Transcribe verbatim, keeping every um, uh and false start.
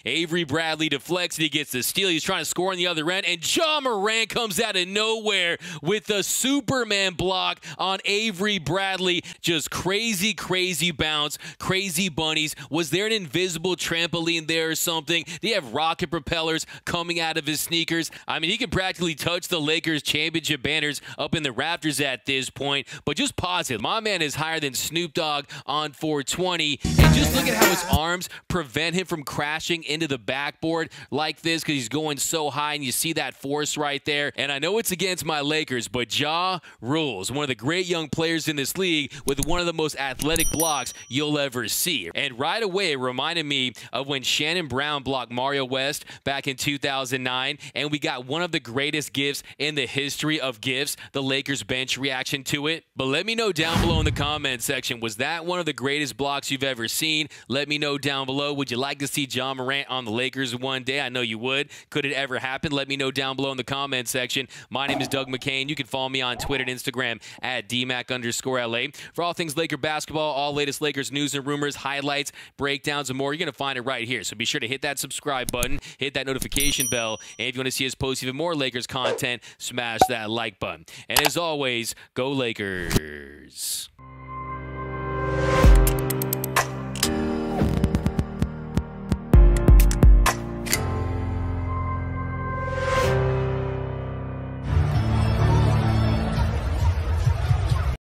Avery Bradley deflects and he gets the steal. He's trying to score on the other end, and Ja Morant comes out of nowhere with a Superman block on Avery Bradley. Just crazy, crazy bounce, crazy bunnies. Was there an invisible trampoline there or something? They have rocket propellers coming out of his sneakers. I mean, he can practically touch the Lakers championship banners up in the rafters at this point, but just pause it. My man is higher than Snoop Dogg on four twenty, and just look at how his arms prevent him from crashing into the backboard like this because he's going so high, and you see that force right there. And I know it's against my Lakers, but Ja rules. One of the great young players in this league with one of the most athletic blocks you'll ever see. And right away, it reminded me of when Shannon Brown blocked Mario West back in two thousand nine, and we got one of the greatest gifs in the history of gifs, the Lakers bench reaction to it. But let me know down below in the comment section, was that one of the greatest blocks you've ever seen? Let me know down below. Would you like to see Ja Morant on the Lakers one day? I know you would. Could it ever happen? Let me know down below in the comment section. My name is Doug McCain. You can follow me on Twitter and Instagram at DMac underscore LA. For all things Laker basketball, all latest Lakers news and rumors, highlights, breakdowns, and more, you're going to find it right here. So be sure to hit that subscribe button, hit that notification bell, and if you want to see us post even more Lakers content, smash that like button. And as always, go Lakers.